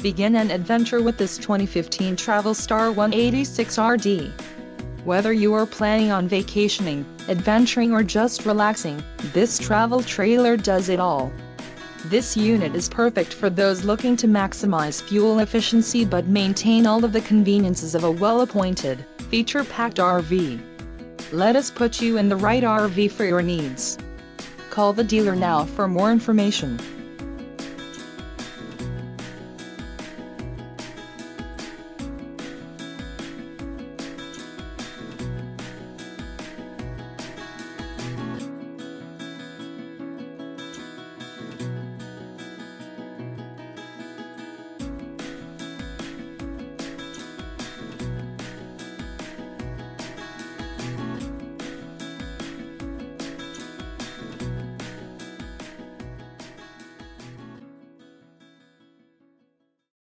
Begin an adventure with this 2015 Travel Star 186RD. Whether you are planning on vacationing, adventuring or just relaxing, this travel trailer does it all. This unit is perfect for those looking to maximize fuel efficiency but maintain all of the conveniences of a well-appointed, feature-packed RV. Let us put you in the right RV for your needs. Call the dealer now for more information.